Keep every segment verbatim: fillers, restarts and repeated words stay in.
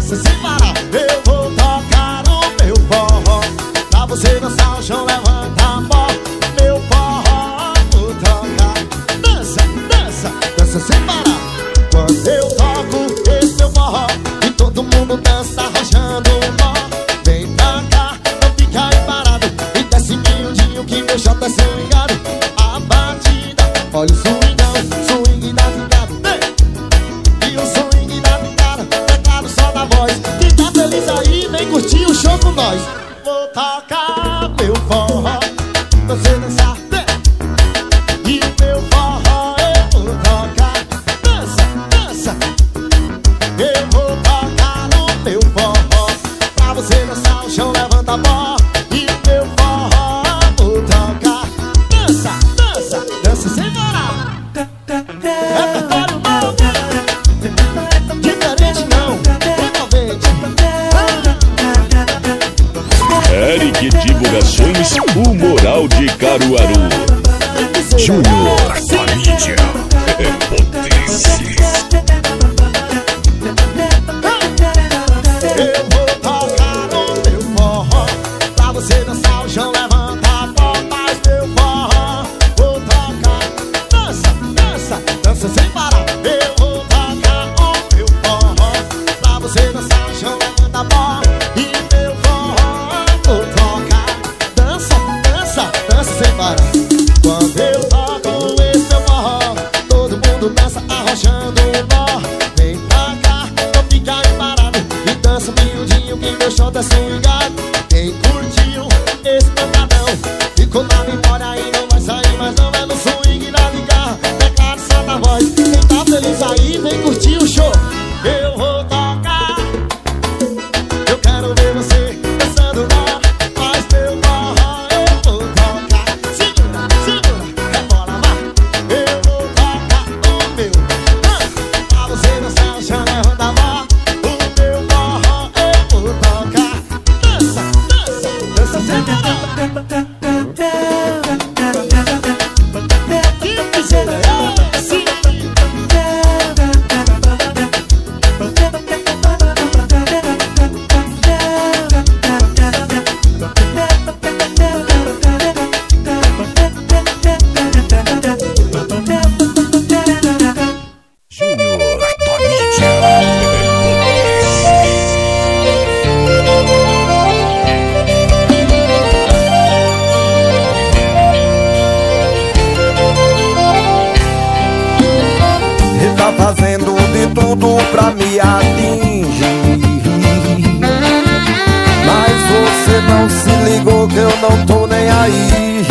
dança sem parar. Eu vou tocar o meu forró, pra você dançar o chão, levanta a mão. Meu forró, vou tocar. Dança, dança, dança sem parar. Quando eu toco esse meu forró e todo mundo dança arrochando o nó, vem pra cá, não fica aí parado e desce miudinho que meu shot é swingado. A batida, olha o swingão, swing da vingada. E o swing da vingada, pegado só da voz. Quem tá feliz aí, vem curtir o show com nós. Vou tocar meu forró, você dançar. E o meu forró eu vou tocar. Dança, dança. Eu vou tocar no meu forró, pra você dançar o chão, levanta a bola. E o meu forró eu vou tocar. Dança, dança, dança sem parar. Repertório novo, diferente não, envolvente. Eric Divulgações, o Moral de Caruaru. Júnior da mídia é potência. Eu vou tocar no meu forró, pra você dançar o chão, levanta a bola. Mas meu forró, vou tocar. Dança, dança, dança sem parar. Eu vou tocar o meu forró, pra você dançar o chão, levanta a bola. E meu forró, vou tocar. Dança, dança, dança sem parar. Quando eu toco esse meu forró, todo mundo dança arrochando o nó. Vem pra cá, não fica aí parado e dança miudinho que meu shot é swingado. Quem curtiu esse pancadão ficou na memória e não vai sair mais não. É no swing da guitarra, teclado só da voz. Quem tá feliz aí, vem curtir o show. Eu vou tocar, eu quero ver você dançando nó. Mas meu forró eu vou tocar. Segura, segura, rebola, vai. Eu vou tocar o meu, ah, pra você dançar o chão, levanta a mão. O meu forró eu vou tocar. Dança, dança, dança sem parar. Que piseira é esse? Júnior da mídia. Ele tá fazendo de tudo pra me atingir, mas você não se ligou que eu não tô nem aí.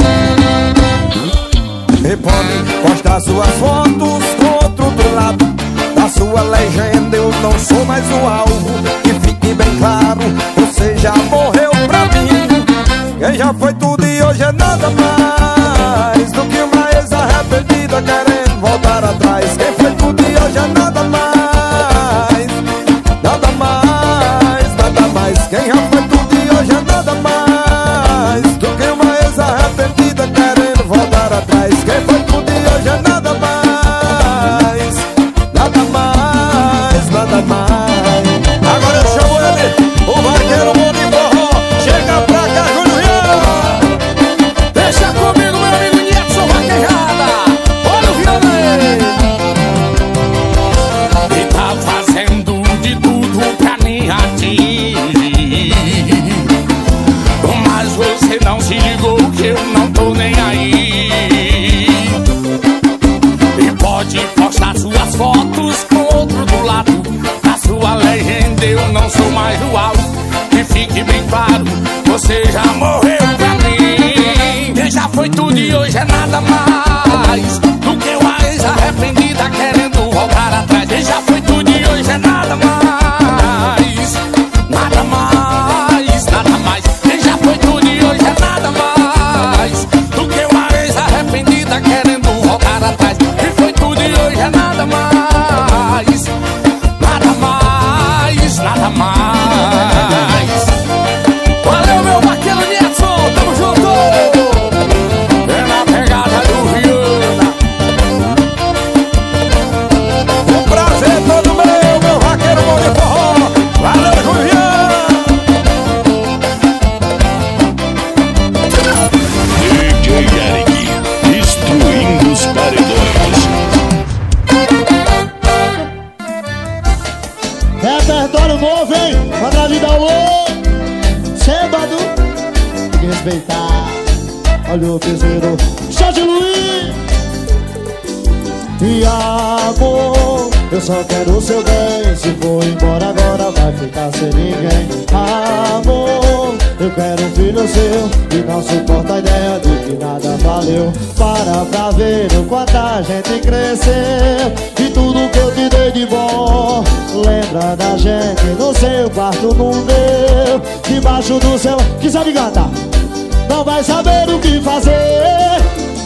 E pode postar suas fotos com outro do lado da sua legenda, eu não sou mais o alvo. Que fique bem claro, você já morreu pra mim. Quem já foi tudo e hoje é nada mais do que uma ex-arrependida querendo voltar atrás. Quem foi tudo e hoje é nada mais, nada mais, nada mais. Quem já foi tudo e hoje é nada mais do que uma ex-arrependida querendo voltar atrás. Quem foi tudo e hoje é nada mais, nada mais, nada mais. Agora eu chamo ele, o vaqueiro bom de forró. Chega pra cá, Júnior. Deixa comigo, meu amigo Nilson Vaquejada. Olha o violão. E tá fazendo de tudo pra me atingir, mas você não se ligou que eu não tô nem aí. E pode postar suas fotos com outro do lado da sua legenda, eu não sou mais o alvo. Que fique bem claro, você já morreu pra mim. Quem já foi tudo e hoje é nada mais do que uma ex-arrependida querendo voltar atrás. Quem já foi tudo e hoje é nada mais, nada mais, nada mais. Quem já foi tudo e hoje é nada mais do que uma ex-arrependida querendo voltar atrás. Quem foi tudo e hoje é nada mais, nada mais, nada mais. Valeu, meu vaqueiro Nilson, tamo junto. É na pegada do Repertório novo, hein? André Vidal louco. Sábado, tem que respeitar. Olha o piseiro, Jorge Luiz. E amor, eu só quero o seu bem. Se for embora agora vai ficar sem ninguém. Amor, eu quero um filho seu e não suporta a ideia de que nada valeu. Para pra ver o quanto a gente cresceu e tudo que eu te dei de bom. Lembra da gente no seu quarto, no meu, debaixo do céu. Que sabe cantar, não vai saber o que fazer.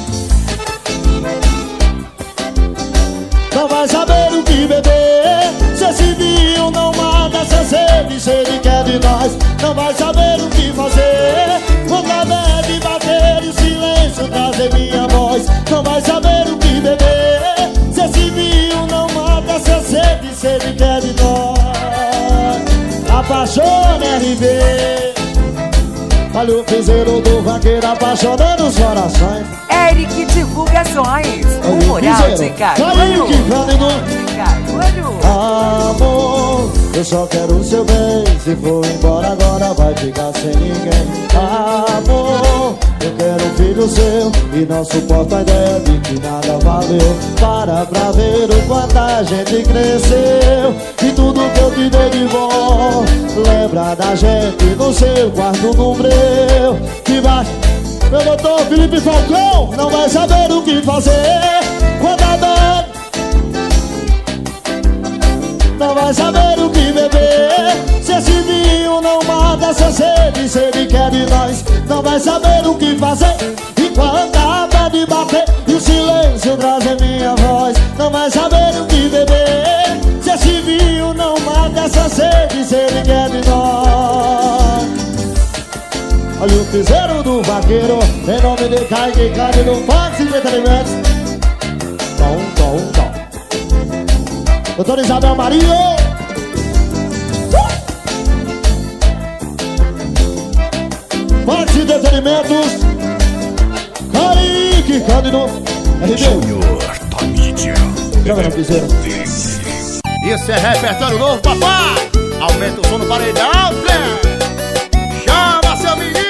Não vai saber o que beber. Cê se viu, não mata essa sede. Se ele quer de nós, não vai saber o que fazer. Quando a bebe bater e o silêncio trazer minha voz, não vai saber o que beber. Cê se viu, não mata essa sede. Se ele quer de nós, apaixona R B. Olha o piseiro do vaqueiro apaixonando os corações. Eric Divulgações, o moral de Caruaru. Amor, eu só quero o seu bem. Se for embora agora vai ficar sem ninguém. Amor, eu quero um filho seu e não suporto a ideia de que nada valeu. Para pra ver o quanto a gente cresceu e tudo que eu te dei de bom. Lembra da gente no seu quarto, no meu, que vai. Meu doutor Felipe Falcão não vai saber o que fazer. Quando a dor, não vai saber o que beber. Se esse vinho não mata essa sede, se ele quer de nós, não vai saber o que fazer. E quando a bebe bater e o silêncio trazer minha voz, não vai saber o que beber. Se esse vinho não mata essa sede, se ele quer de nós. Olha o piseiro do vaqueiro, em nome de Kaique Carne do Fox Entretenimentos. Tom, tom, tom. Doutora Isabel Marinho. Fox Entretenimentos. Kaique Carne do R B. Júnior da mídia. Joga no piseiro. Isso é repertório novo, papai. Aumenta o som no paredão, trem. Chama seu menino.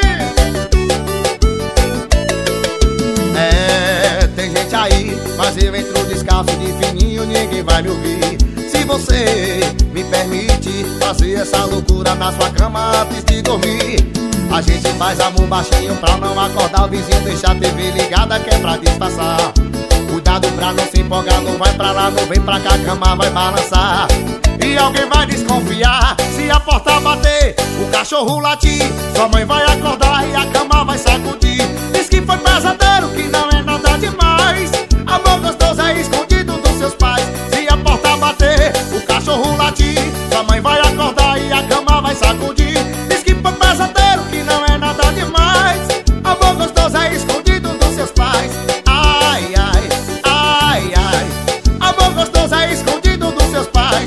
É, tem gente aí, mas eu entro descalço de fininho, ninguém vai me ouvir. Se você me permite fazer essa loucura na sua cama antes de dormir, a gente faz amor baixinho pra não acordar o vizinho, deixar a T V ligada que é pra disfarçar. Cuidado pra não se empolgar, não vai pra lá, não vem pra cá, a cama vai balançar. E alguém vai desconfiar se a porta bater, o cachorro latir, sua mãe vai acordar e a cama vai sacudir. Diz que foi pesadelo, que não é nada demais. Amor gostoso é escondido dos seus pais. Se a porta bater, o cachorro latir, sua mãe vai acordar e a cama vai sacudir. Diz que foi pesadelo, que não é nada demais. Amor gostoso é escondido dos seus pais. Ai, ai, ai, ai. Amor gostoso é escondido dos seus pais.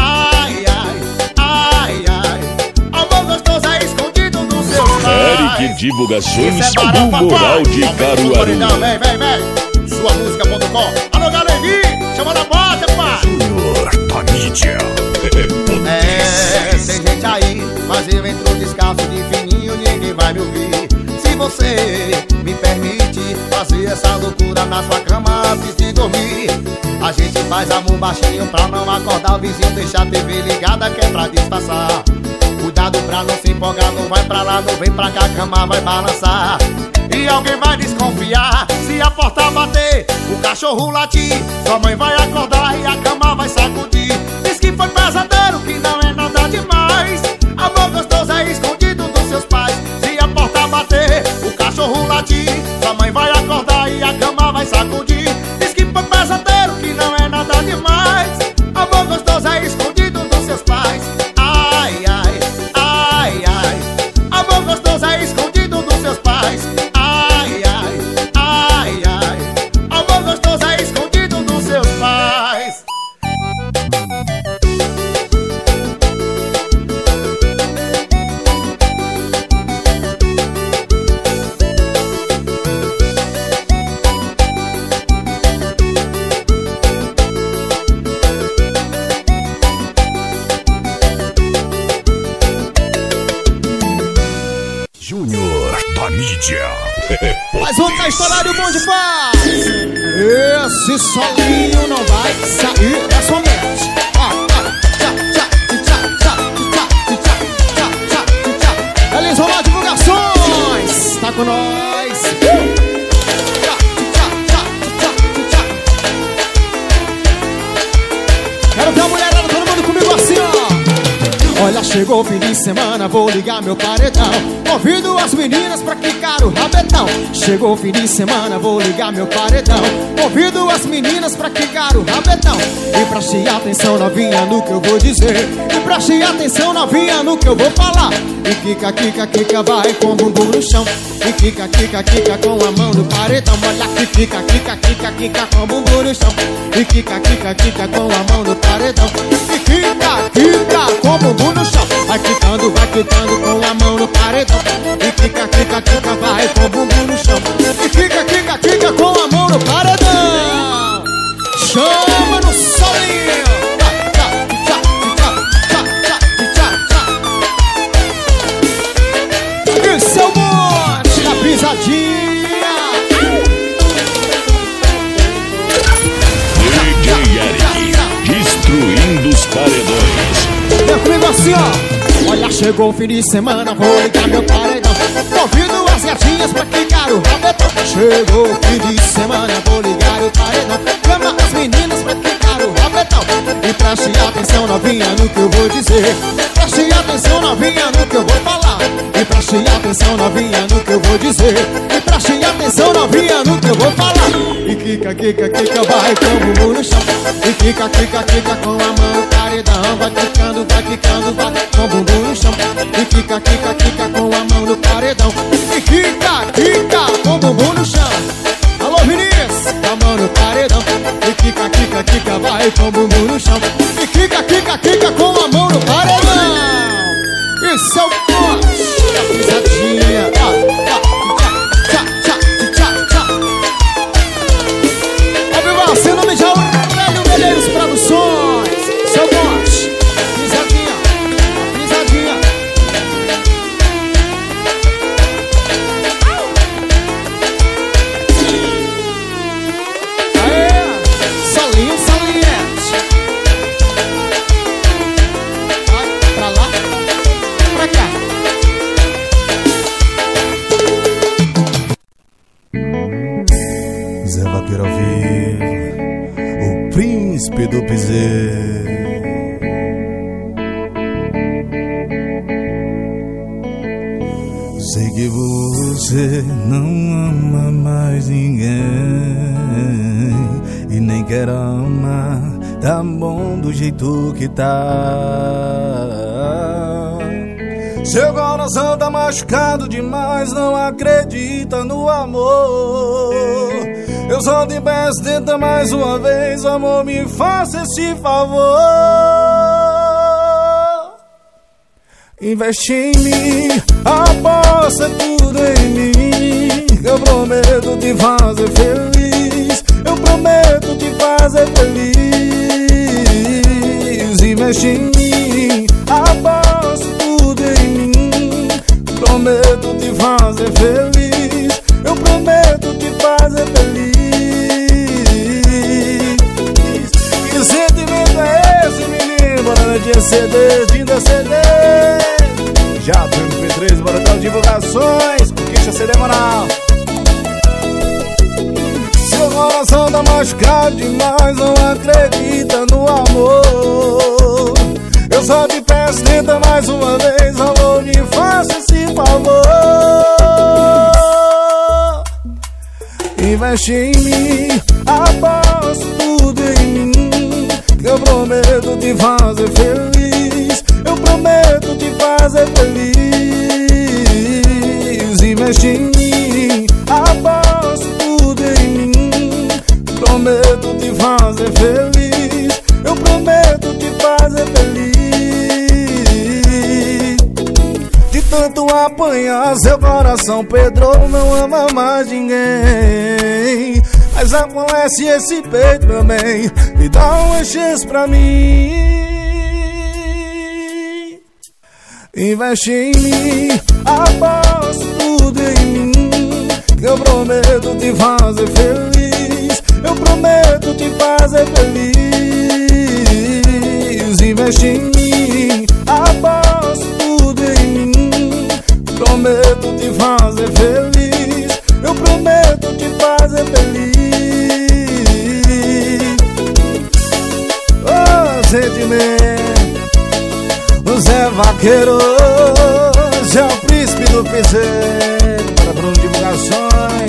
Eric Divulgações, o moral de Caruaru. Vem, vem, vem. Sua música ponto com. Alô, galerinha, chama na bota, pá. Júnior da mídia. É, tem gente aí, mas eu entro descalço de fininho, ninguém vai me ouvir. Se você me permite fazer essa loucura na sua cama antes de dormir, a gente faz amor baixinho pra não acordar o vizinho, deixar a T V ligada que é pra disfarçar. Cuidado pra não se empolgar, não vai pra lá, não vem pra cá, a cama vai balançar. E alguém vai desconfiar se a porta bater, o cachorro latir, sua mãe vai acordar e a cama vai sacudir. Diz que foi pesadelo, que não é nada demais. Amor gostoso é escondido dos seus pais. Se a porta bater, o cachorro latir, sua mãe vai acordar e a cama vai sacudir. Diz que foi pesadelo, que não é nada demais. Amor gostoso é escondido dos seus pais. Ai, ai, ai, ai. Amor gostoso é escondido dos seus pais. Ai, ai, ai, ai. Amor gostoso é escondido dos seus pais. mídia. Mais um tá estourado e o bom de paz. Esse solinho não vai sair da sua mente. Ah, ah, tchá, tchá, tchá, tchá, tchá, tchá, tchá, tchá, tchá. Eles vão lá, divulgações. Tá com nós. Tchá, tchá, tchá, tchá, tchá. Quero ver a mulherada, todo mundo comigo assim, ó. Olha, chegou o fim de semana, vou ligar meu paredão. Convido as meninas pra quicar o rabetão. Chegou o fim de semana, vou ligar meu paredão. Convido as meninas pra quicar o rabetão. E preste atenção, novinha, no que eu vou dizer. E preste atenção, novinha, no que eu vou falar. E quica, quica, quica, vai com o bumbum no chão. E quica, quica, quica, com a mão no paredão. Olha que quica, quica, quica, quica, com o bumbum no chão. E quica, quica, quica, com a mão no paredão. E quica, quica, com o bumbum no chão. Vai quicando, vai quicando com a mão no paredão. E quica, quica, quica, vai com o bumbum no chão. E quica, quica, quica, com a mão no paredão. Chama no solinho. Tchá, tchá, tchá, tchá, tchá, tchá, tchá. Esse é o monte da pisadinha. D J Eric, destruindo os paredões. Vem comigo assim, ó. Olha, chegou o fim de semana, vou ligar meu paredão. Convido as gatinhas pra quicar o rabetão. Chegou o fim de semana, vou ligar o paredão. Chama as meninas pra quicar o rabetão. E preste atenção, novinha, no que eu vou dizer. Preste atenção, novinha, no que eu vou falar. E preste atenção, novinha, no que eu vou dizer. E preste atenção, novinha, no que eu vou falar. E quica, quica, quica, vai com o bumbum no chão. E quica, quica, quica, com a mão no paredão. Vai quicando, vai quicando, vai com o bumbum no chão. E quica, quica, quica, com a mão no paredão. E quica, quica, com o bumbum no chão. Alô, Vinícius, com a mão no paredão. E quica, quica, quica, vai com o bumbum no chão. E quica, quica, quica, com a mão no paredão. Isso é o poste da pisadinha. Ah, ah, tchá, tchá, tchá, tchá. Ó, viva, seu nome já é Aurélio Medeiros Produções. Seu poste, pisadinha, pisadinha. Aê, solinho, saliente. Vai pra lá, pra cá. Zé Vaqueiro ao vivo, o príncipe do piseiro. Sei que você não ama mais ninguém e nem quer amar, tá bom do jeito que tá. Seu coração tá machucado demais, não acredita no amor. Eu só te peço, tenta mais uma vez, amor, me faça esse favor. Investe em mim, aposta tudo em mim. Eu prometo te fazer feliz, eu prometo te fazer feliz. Investe em mim, aposta tudo em mim. Prometo te fazer feliz, eu prometo te fazer feliz. Que sentimento é esse, menino? Bora na dia C D, vinda C D. Já do M P três, bora dar divulgações. Conquista C D moral. Seu coração tá machucado demais, não acredita no amor. Eu só te peço, tenta mais uma vez, amor, me faça esse favor. Investe em mim, aposto tudo em mim. Que eu prometo te fazer feliz, eu prometo te fazer feliz. Investe em mim, aposto tudo em mim. Prometo te fazer feliz, eu prometo te fazer feliz. De tanto apanhar, seu coração Pedro não ama mais ninguém. Mas amolece esse peito, meu bem, e dá uma chance pra mim. Investe em mim, aposto tudo em mim. Eu prometo te fazer feliz. Eu prometo te fazer feliz. Investe em mim, aposto tudo em mim. Prometo te fazer feliz. Eu prometo te fazer feliz. Oh, sentimento. O Zé Vaqueiro é o príncipe do piseiro. Para Bruno Divulgações.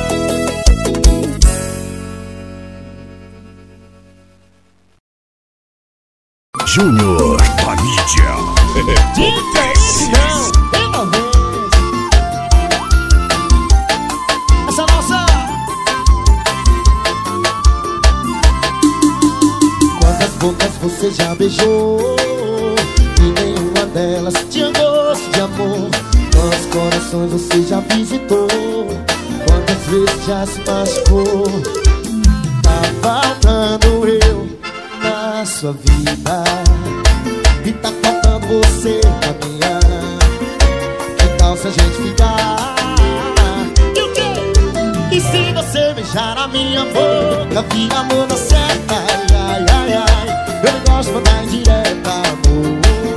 Júnior da mídia. Diferente não, pela vez. Essa nossa. Quantas bocas você já beijou e nenhuma delas tinha gosto de amor. Quantos corações você já visitou, quantas vezes já se machucou. Tá faltando eu na sua vida e tá faltando você na minha. Que tal se a gente ficar? E o quê? E se você beijar a minha boca, vira amor na certa. Ai, ai, ai, ai. Eu não gosto de mandar indireta, amor.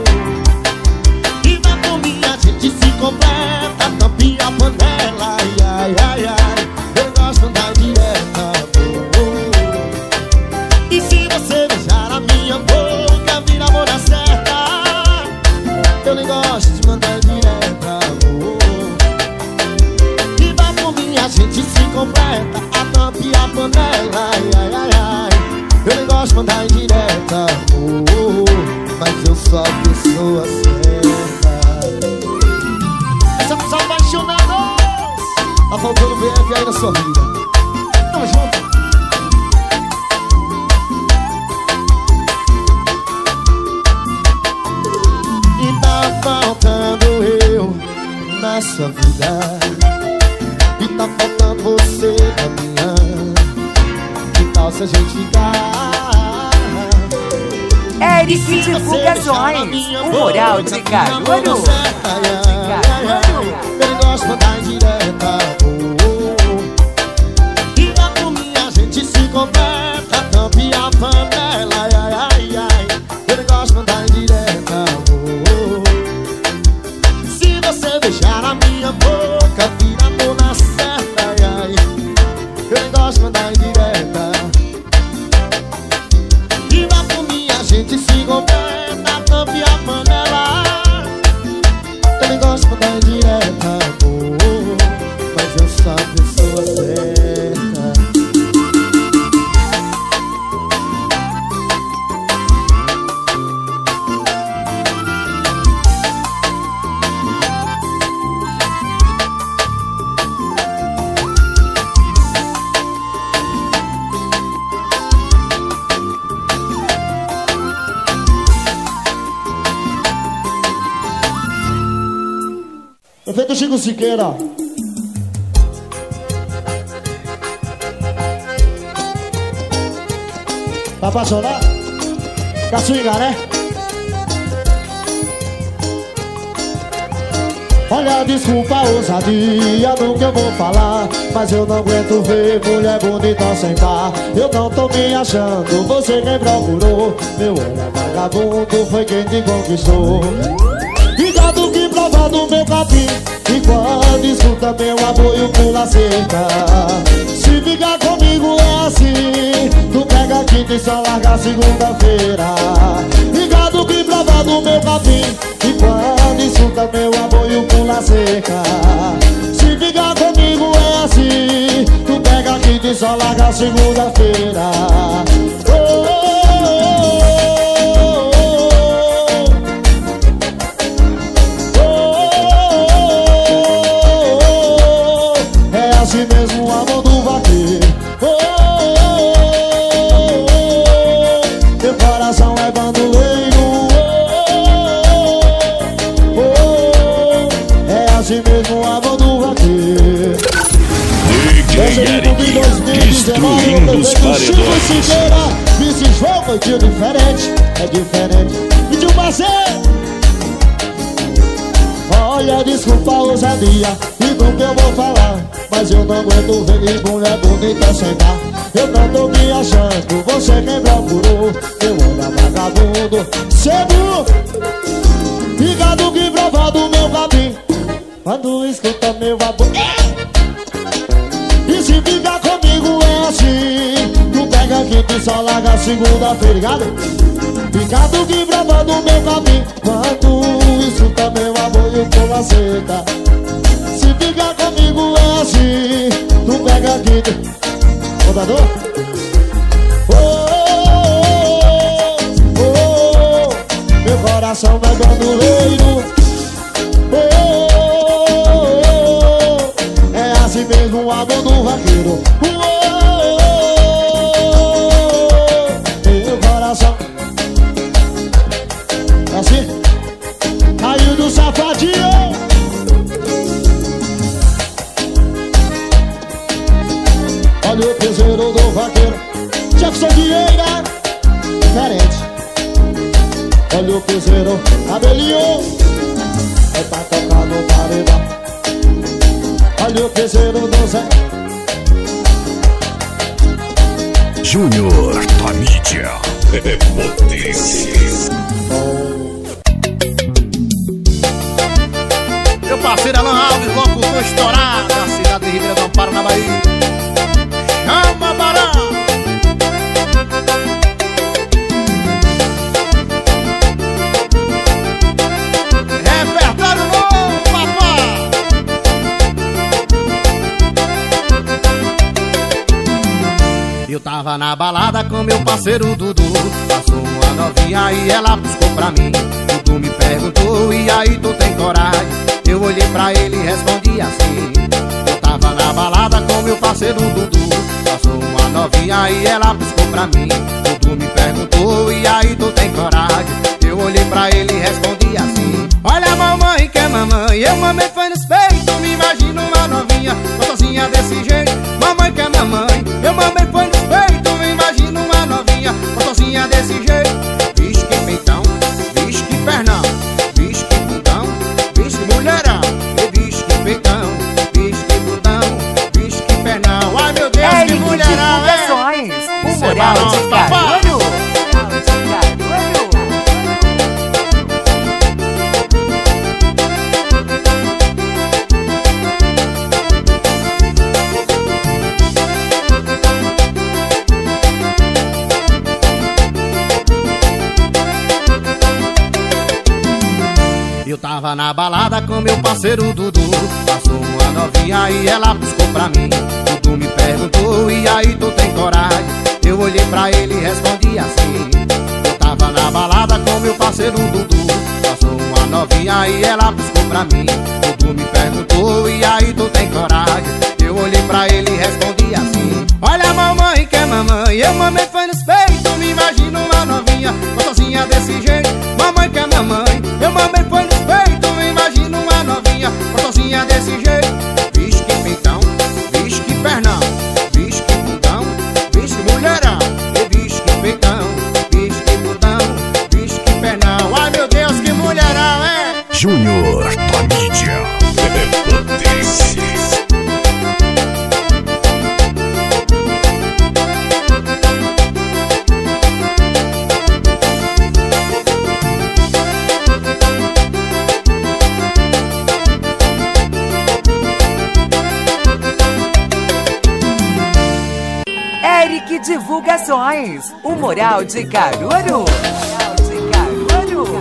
E na bominha a gente se completa, tampinha a panela. Ai, ai, ai, ai. Eu não gosto de mandar indireta, amor. E se você beijar a minha boca, vira amor na certa. Eu nem gosto de mandar direta, amor. E vai por mim, a gente se completa, a tampa e a panela. Ai, ai, ai, ai. Eu nem gosto de mandar direta, amor. Mas eu sou a pessoa certa. Essa pessoa apaixonados. Tá faltando B F aí na sua vida. Tamo junto. Faltando eu na sua vida e tá faltando você na minha. Que tal se a gente ficar? Eric Divulgações, o moral de Caruaru. Eu não gosto de mandar indireta, oh. E lá por mim a gente se completa, tampa e a panela. Ai, ai, ai, ai. Eu não gosto de mandar indireta, oh. Se você beijar a minha boca, vira amor na certa. Ai, ai. Eu não gosto de mandar indireta. E lá por mim a gente se completa, tampa e a panela. Eu nem gosto de mandar indireta, amor. Mas eu sou a pessoa certa. Prefeito Chico Siqueira. Tá apaixonado? Caçuinga, né? Olha, desculpa a ousadia no que eu vou falar, mas eu não aguento ver mulher bonita sem par. Eu não tô me achando, você quem procurou. Meu olhar vagabundo foi quem te conquistou. Ligado que prova do meu capim, e quando escuta meu apoio pula cerca. Se ficar comigo é assim, tu pega a quinta e só larga a segunda-feira. Ligado que prova do meu capim, e quando escuta meu apoio pula cerca. Se ficar comigo é assim, tu pega a quinta e só larga a segunda-feira. Oh, oh, assim mesmo o amor do vaqueiro. Oh, oh, oh, oh, meu coração é bandoleiro. Oh, oh, oh, é assim mesmo o amor do vaqueiro. D J Eric, destruindo os paredões. Esse jogo foi tio diferente, é diferente. E de um parceiro. Oh, Olha, desculpa a ousadia e do que eu vou falar, mas eu não aguento ver mulher bonita sem dar. Eu não tô me achando, você quem procurou. Eu ando vagabundo, cedo, ligado que prova do meu caminho. Quando escuta meu amor, e se ficar comigo é assim, tu pega quinta e só larga segunda-feira, ligado? Ligado que prova do meu caminho. Quando escuta meu amor e o povo aceita. Se ficar comigo é assim, tu pega quinta. Rodador? Oh, oh, oh, oh, oh, meu coração vai bandoleiro. Oh, oh, oh, oh, é assim mesmo o amor do vaqueiro. Oh, oh, oh, meu coração. É assim? Caiu do safadinho. Olha o piseiro do vaqueiro, Jefferson Vieira, diferente. Olha o piseiro, cabelinho, é pra tocar no paredão. Olha o piseiro do Zé Júnior da mídia, é potência. Meu parceiro Alan Alves, locutor estourado da cidade de Ribeirão do Amparo, na Bahia. Chama Barão! Repertório novo, papai! Eu tava na balada com meu parceiro Dudu. Passou uma novinha e ela buscou pra mim. Dudu me perguntou, e aí tu tem coragem? Eu olhei pra ele e respondi assim. Eu tava na balada com meu parceiro Dudu. Passou uma novinha e ela buscou pra mim. Dudu me perguntou, e aí tu tem coragem? Eu olhei pra ele e respondi assim. Olha a mamãe que é mamãe, eu mamãe foi nos peitos. Me imagino uma novinha, gostosinha desse jeito. Mamãe que é mamãe, eu mamãe foi nos peitos. Me imagino uma novinha, gostosinha desse jeito. Vixe que peitão, vixe que pernão, vixe que bundão, vixe que mulherão, e vixe que peitão, vixe que bundão, vixe que pernão. Ai meu Deus, que mulherão, é! O Moral de Caruaru. Eu tava na balada com meu parceiro Dudu. Passou uma novinha e ela buscou pra mim. Dudu me perguntou, e aí tu tem coragem? Eu olhei pra ele e respondi assim. Eu tava na balada com meu parceiro Dudu. Passou uma novinha e ela buscou pra mim. Dudu me perguntou, e aí tu tem coragem? Eu olhei pra ele e respondi assim. Olha a mamãe que é mamãe, eu mamãe foi nos peitos. Me imagino uma novinha, gostosinha desse jeito. Mamãe que é mamãe, eu mamãe foi nos peitos. Me imagino uma novinha, gostosinha desse jeito. Vixe que peitão, vixe que pernão, vixe que bundão, vixe que mulherão, e vixe que peitão, vixe que bundão, vixe que pernão. Ai meu Deus, que mulherão, é! Júnior da mídia, é potência. Eric Divulgações, o Moral de Caruaru. Moral de Caruaru.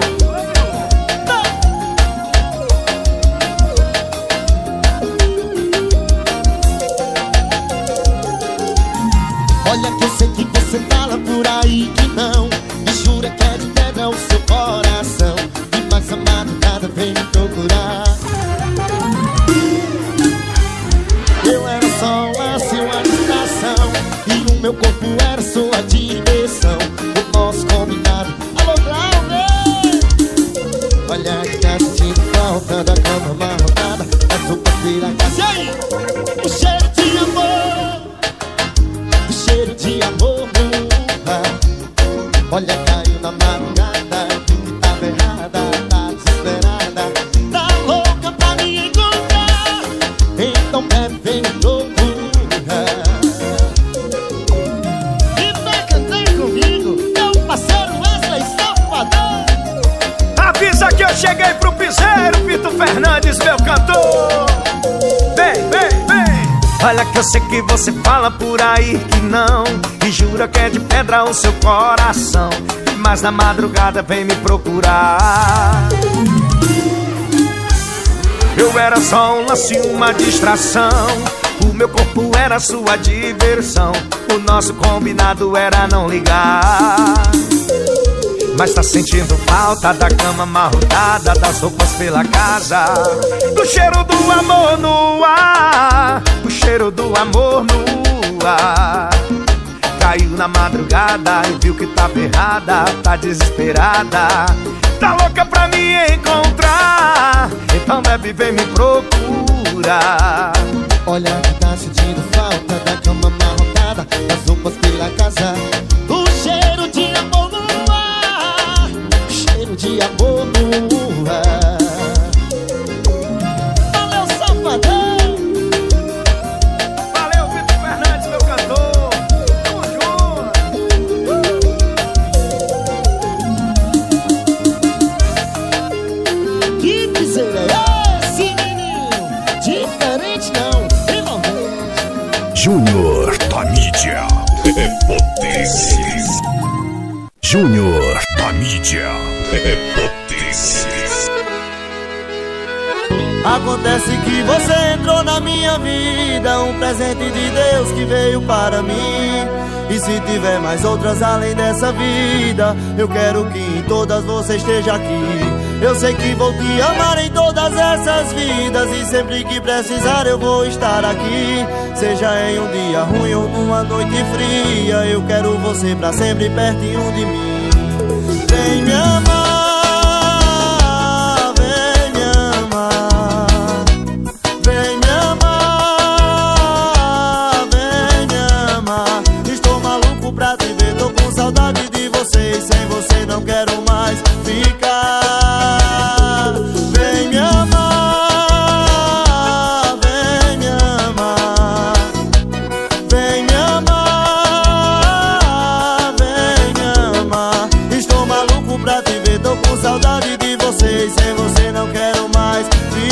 Olha que eu sei que você fala por aí que não, e jura que é de pedra o seu coração, e mais a madrugada vem me procurar. Eu era só um lance, uma distração, e o meu corpo era sua diversão. O nosso combinado Eu cheguei pro piseiro, Vitor Fernandes, meu cantor. Vem, vem, vem. Olha que eu sei que você fala por aí que não, e jura que é de pedra o seu coração, mas na madrugada vem me procurar. Eu era só um lance, uma distração. O meu corpo era sua diversão. O nosso combinado era não ligar. Mas tá sentindo falta da cama amarrotada, das roupas pela casa, do cheiro do amor no ar, o cheiro do amor no ar. Caiu na madrugada e viu que tava errada, tá desesperada, tá louca pra me encontrar. Então bebe, vem me procurar. Olha que tá sentindo falta da cama amarrotada, das roupas pela casa, o cheiro de amor no ar, o cheiro de amor no ar. Valeu, safadão. Valeu, Vitor Fernandes, meu cantor. Tamo junto. Que piseira é esse, menino? Diferente não. Júnior da mídia é potência. Júnior da mídia é potência. Acontece que você entrou na minha vida, um presente de Deus que veio para mim. E se tiver mais outras além dessa vida, eu quero que em todas você esteja aqui. Eu sei que vou te amar em todas essas vidas, e sempre que precisar eu vou estar aqui. Seja em um dia ruim ou numa noite fria, eu quero você pra sempre pertinho de mim. Vem me amar, vem me amar, vem me amar, vem me amar. Estou maluco pra te ver, tô com saudade de você, e sem você não quero mais ficar. Vem me amar, vem me amar, vem me amar, vem me amar. Estou maluco pra te ver, tô com saudade de você, e sem você não quero mais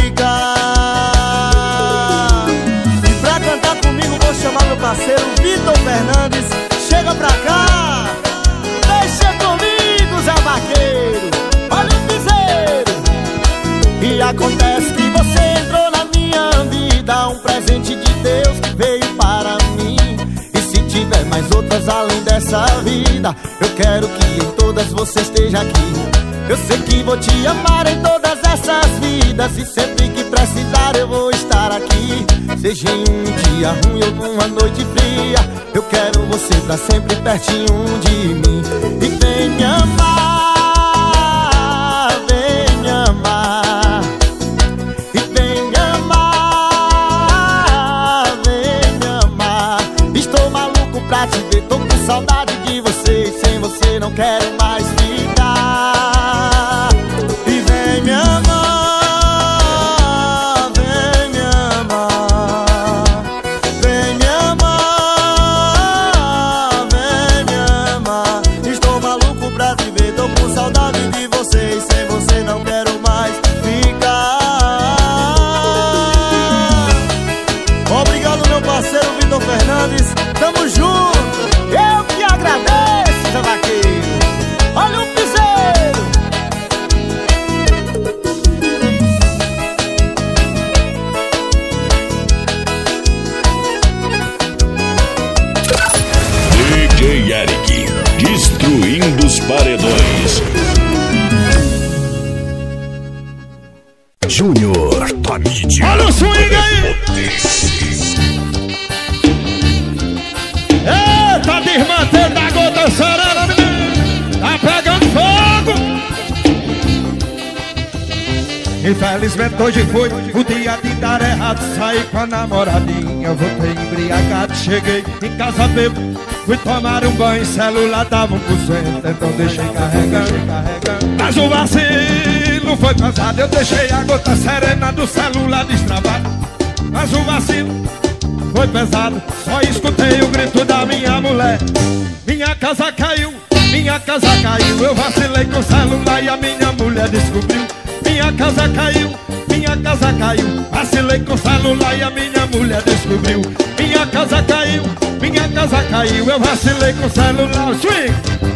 ficar. E pra cantar comigo vou chamar meu parceiro Vitor Fernandes. Chega pra cá, deixa comigo, Zé Vaqueiro. Olha o piseiro. E acontece que você entrou na minha vida, um presente de Deus que veio para mim. E se tiver mais outras além dessa vida, eu quero que em todas você esteja aqui. Eu sei que vou te amar em todas essas vidas, e sempre que precisar eu vou estar aqui. Seja em um dia ruim ou numa noite fria, eu quero você pra sempre pertinho de mim. E vem me amar, vem me amar, e vem me amar, vem me amar. Estou maluco pra te ver, tô com saudade de você, e sem você não quero mais ficar. E vem me amar, vem me amar, vem me amar, vem me amar. Estou maluco pra te ver, tô com saudade de você, e sem você não quero mais ficar. Obrigado, meu parceiro Vitor Fernandes. Tamo junto. Eu que agradeço, Zé Vaqueiro. Olha o piseiro. D J Eric, destruindo os paredões. Júnior da mídia. Olha o swing aí. Eita, desmantendo a gota serena, tá pegando fogo. Infelizmente hoje foi o dia de dar errado. Saí com a namoradinha, voltei embriagado. Cheguei em casa bebo, fui tomar um banho. Celular tava um por cento, então deixei carregando. Mas o vacilo foi pesado, eu deixei a gota serena do celular destravado. Mas o vacilo foi pesado, só escutei o grito da minha mulher. Minha casa caiu, minha casa caiu. Eu vacilei com o celular e a minha mulher descobriu. minha casa caiu, minha casa caiu. Vacilei com o celular e a minha mulher descobriu. Minha casa caiu, minha casa caiu. Eu vacilei com o celular. Swing!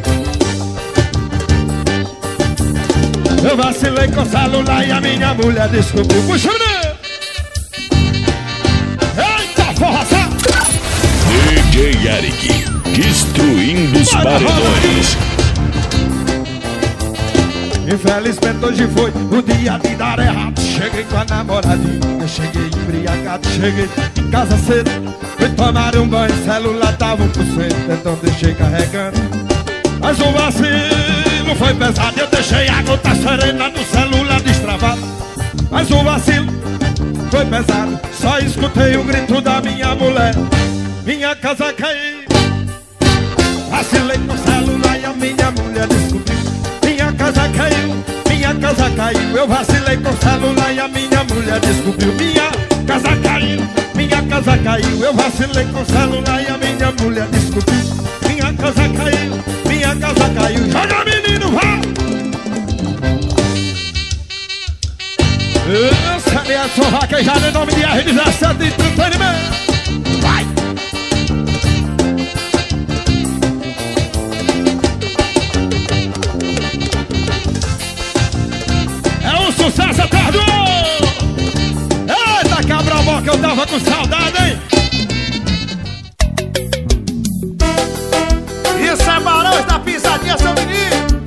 Eu vacilei com o celular e a minha mulher descobriu. Puxa, menino! Eita, forração! D J Eric, destruindo os paredões. Infelizmente hoje foi o dia de dar errado. Cheguei com a namoradinha, cheguei embriagado. Cheguei em casa cedo, fui tomar um banho. Celular tava um por cento, então deixei carregando. Mas o vacilo foi pesado. Eu deixei a gota serena no celular destravado. Mas o vacilo foi pesado. Só escutei o grito da minha mulher. Minha casa caiu. Vacilei com o celular e a minha mulher descobriu. Minha casa caiu, minha casa caiu. Eu vacilei com o celular e a minha mulher descobriu. Minha casa caiu, minha casa caiu. Eu vacilei com o celular e a minha mulher descobriu. Minha casa caiu, minha casa caiu. Joga, menino, vai! Essa é a sua vaquejada em nome de R dezessete Entretenimento. Vai! Sucesso eterno! Eita, cabra boca, eu tava com saudade, hein? Isso é Barões da Pisadinha, seu menino.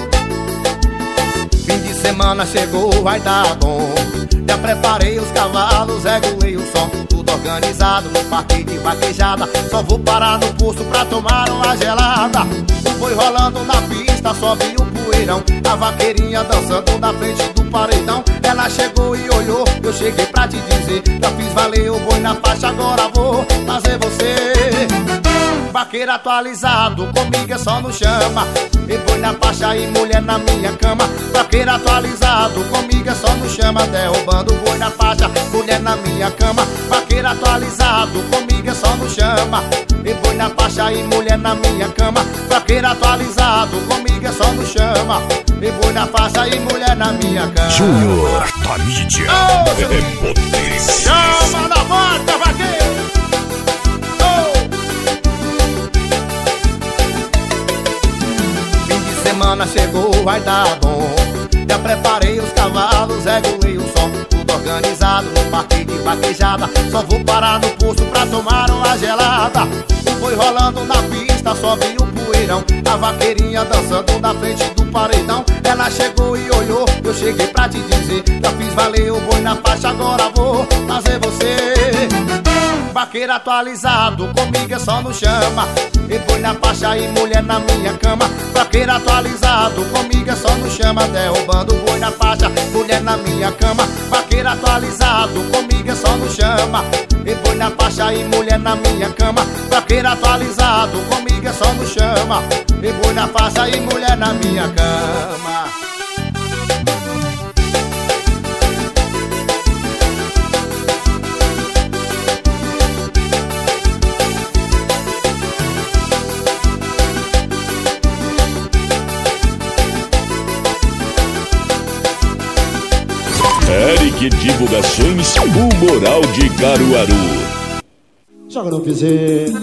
Fim de semana chegou, vai dar bom. Já preparei os cavalos, regulei o som. Tudo organizado no parque de vaquejada. Só vou parar no posto pra tomar uma gelada. Foi rolando na pista, só vi o poeirão. A vaqueirinha dançando na frente do paredão. Ela chegou e olhou, eu cheguei pra te dizer. Já fiz valer o boi na faixa, agora vou fazer você. Vaqueiro atualizado, comigo é só no chama. E boi na faixa e mulher na minha cama. Vaqueiro atualizado, comigo é só no chama. Derrubando boi na faixa, mulher na minha cama. Vaqueiro atualizado, comigo é só no chama. E boi na faixa e mulher na minha cama. Vaqueiro atualizado, comigo é só no chama. E boi na faixa e mulher na minha cama. Júnior da mídia, oh, é potência. Chama na volta, vaqueiro. Oh. Fim de semana chegou, vai dar bom. Já preparei os cavalos, regulei o som. Tudo organizado no parque de vaquejada. Só vou parar no posto pra tomar uma gelada. Foi rolando na pista, só vi o poeirão. A vaqueirinha dançando na frente do paredão. Ela chegou e olhou, eu cheguei pra te dizer. Já fiz valer o boi na faixa, agora vou fazer você. Vaqueiro atualizado, comigo é só no chama. E boi na faixa e mulher na minha cama. Vaqueiro atualizado, comigo é só no chama. Derrubando boi na faixa, mulher na minha cama. Vaqueiro atualizado, comigo é só no chama. E boi na faixa e mulher na minha cama. Vaqueiro atualizado, comigo é só no chama. E boi na faixa e mulher na minha cama. Eric Divulgações, o Moral de Caruaru. Joga no piseiro.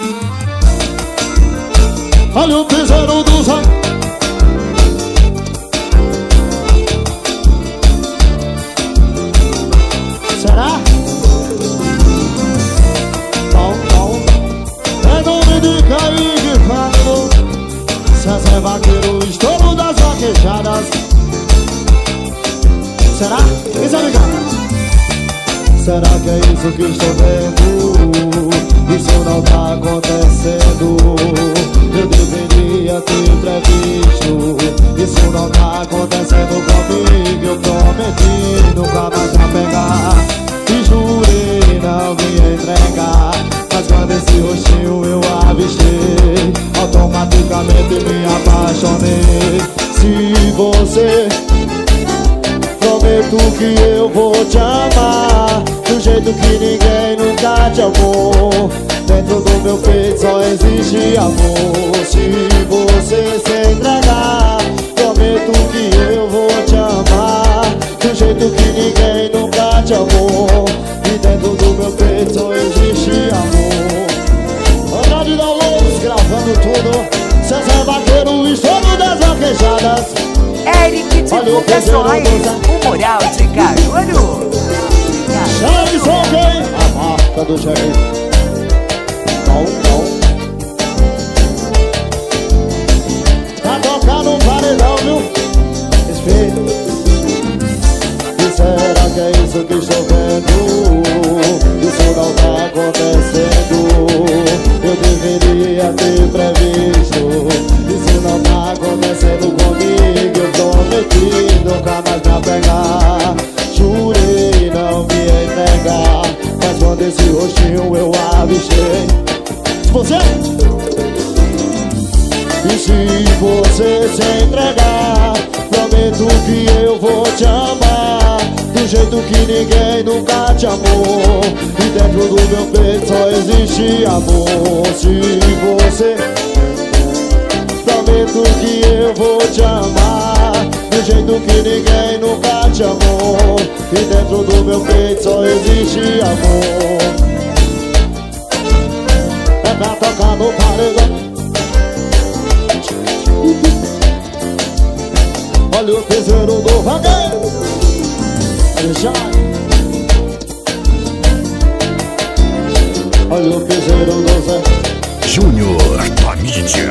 Olha o piseiro dos anos. Será? Bom, bom. É nome de Kaique Fábio. César Vaqueiro, estouro das vaquejadas. Será? Quem sabe cantar? Será que é isso que estou vendo? Isso não tá acontecendo. Eu deveria ter previsto. Isso não tá acontecendo comigo. Eu prometi nunca mais navegar e jurei não me entregar. Mas quando esse rostinho eu avistei, automaticamente me apaixonei. Se você... prometo que eu vou te amar do jeito que ninguém nunca te amou. Dentro do meu peito só existe amor. Se você se entregar, prometo Prometo que eu vou te amar do jeito que ninguém nunca te amou. E dentro do meu peito só existe amor. Andrade Downloads gravando tudo. César Vaqueiro e Sono das Vaquejadas. Eric Divulgações, o Moral de Caruaru. Chaves ok, a marca do Jerry. Não, não. Pra tocar no paredão, viu? Respeito. E será que é isso que estou vendo? Isso não tá acontecendo. Eu deveria ter previsto. Isso não tá acontecendo comigo. Eu prometi nunca mais me apegar. Jurei não me entregar, mas quando esse rostinho eu avistei. Você? E se você se entregar, prometo que eu vou te amar do jeito que ninguém nunca te amou. E dentro do meu peito só existe amor. Se você, prometo que eu vou te amar do jeito que ninguém nunca te amou. E dentro do meu peito só existe amor. É pra tocar no paredão. Olha o piseiro do vaqueiro. Olha o piseiro do Zé Júnior da mídia.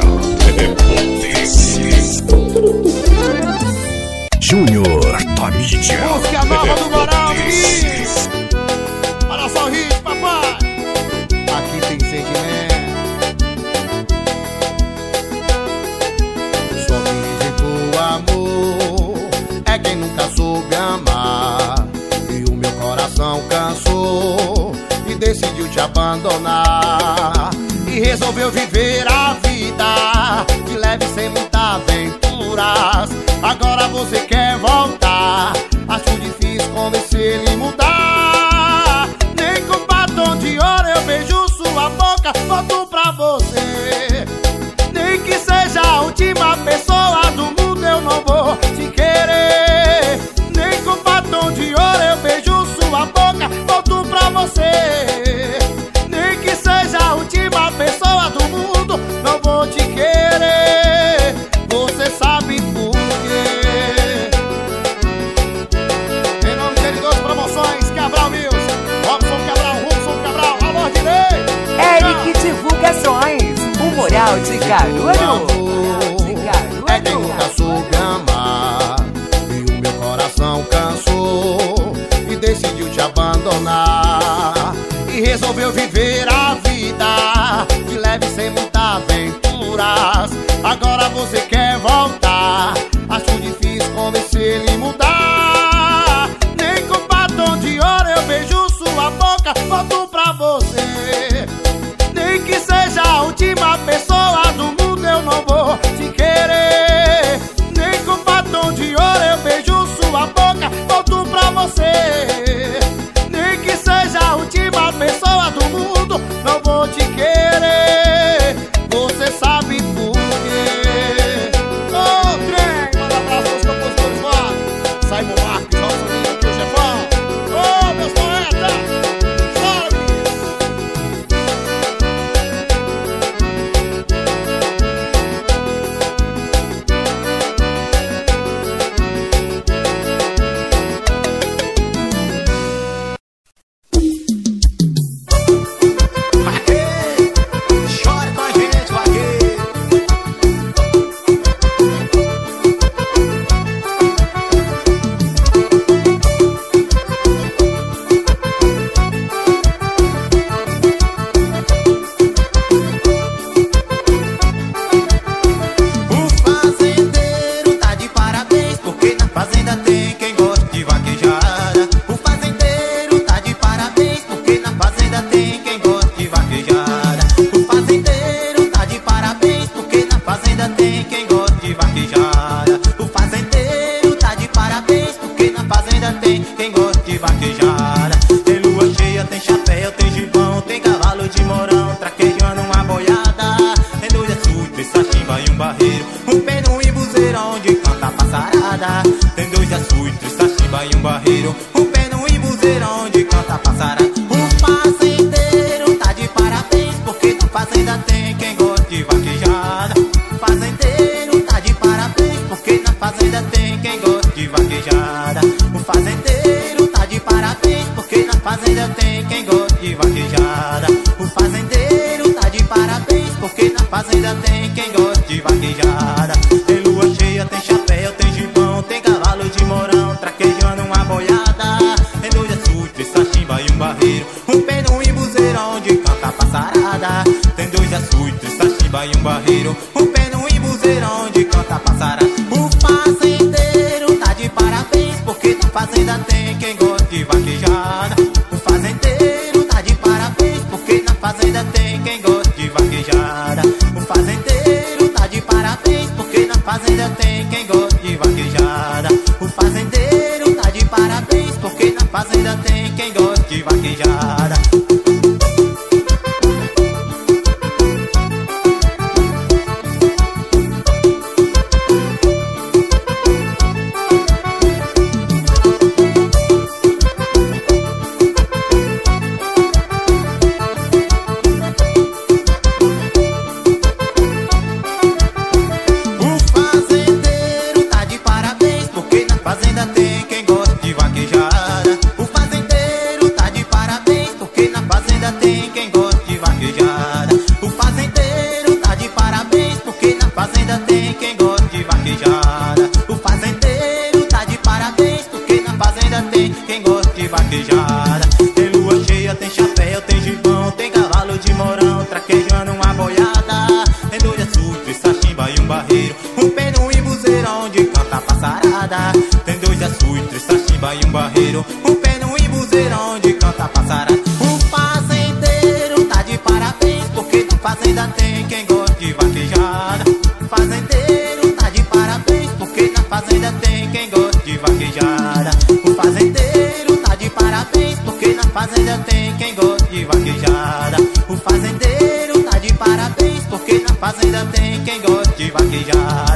Júnior da mídia. Música nova do Moral, Cris. Olha só o hit, papai. Aqui tem sentimento. Só quem inventou amor é quem nunca soube amar. E o meu coração cansou e decidiu te abandonar. E resolveu viver a vida de leve sem muitas aventuras. Agora você quer voltar. Acho difícil convencer ele mudar. Nem com batom de ouro eu beijo sua boca. Volto pra você. Nem que seja a última pessoa do mundo, eu não vou te querer. Nem com batom de ouro eu beijo sua boca. Volto pra você. Nem que seja a última pessoa do mundo, não vou te querer. Você sabe por quê? Em nome de Dois Promoções, Cabral Mills, Robson Cabral, Robson Cabral, amor direito. Eric Divulgações, o Moral de Caruaru. É quem nunca soube amar. E o meu coração cansou e decidiu te abandonar. E resolveu viver a vida de leve sem muitas aventuras. Agora você quer voltar. Acho difícil convencer ele mudar. Nem com batom de ouro eu beijo sua boca. Volto pra você. Nem que seja a última pessoa do mundo, eu não vou te querer. Nem com batom de ouro eu beijo sua boca. Volto pra você. Nem que seja a última pessoa do mundo, não vou te querer. Você sabe por quê? Ô, oh, trem, manda abraço aos compositores lá. Simon Marques, nosso amigo aqui, o chefão. Ô, oh, meus poetas, salve! barreiro. Um pé no embuzeiro onde canta passa barreiro, um pé no embuzeiro onde canta passarada. O fazendeiro tá de parabéns, porque na fazenda tem quem gosta de vaquejada. O fazendeiro tá de parabéns, porque na fazenda tem quem gosta de vaquejada. O fazendeiro tá de parabéns, porque na fazenda tem quem gosta de vaquejada. O fazendeiro tá de parabéns, porque na fazenda tem quem gosta de vaquejada. Tem lua cheia, tem chapéu, tem gibão, tem cavalo de morão traquejando uma boiada. Tem dois açudes, sachimba e um barreiro, um pé no embuzeiro onde canta passarada. Tem dois açudes, sachimba e um barreiro, um pé no embuzeiro onde canta passarada. O fazendeiro tá de parabéns, porque na fazenda tem quem gosta de vaquejada. O fazendeiro tá de parabéns, porque na fazenda tem quem gosta de vaquejada. O fazendeiro tá de parabéns, porque na fazenda tem quem gosta de vaquejada. O fazendeiro tá de parabéns, porque na fazenda tem quem gosta de vaquejada. Tem lua cheia, tem chapéu, tem gibão, tem cavalo de morão traquejando uma boiada. Tem dois açudes, sachimba e um barreiro, um pé no embuzeiro onde canta passarada. Tem dois açudes, sachimba e um barreiro, um pé no embuzeiro onde canta passarada. O fazendeiro tá de parabéns, porque na fazenda tem quem gosta de vaquejada. O fazendeiro tá de parabéns, porque na fazenda tem quem gosta de vaquejada. O fazendeiro tá de parabéns, porque na fazenda tem quem gosta de vaquejada. O fazendeiro tá de parabéns, porque na fazenda tem quem gosta de vaquejada.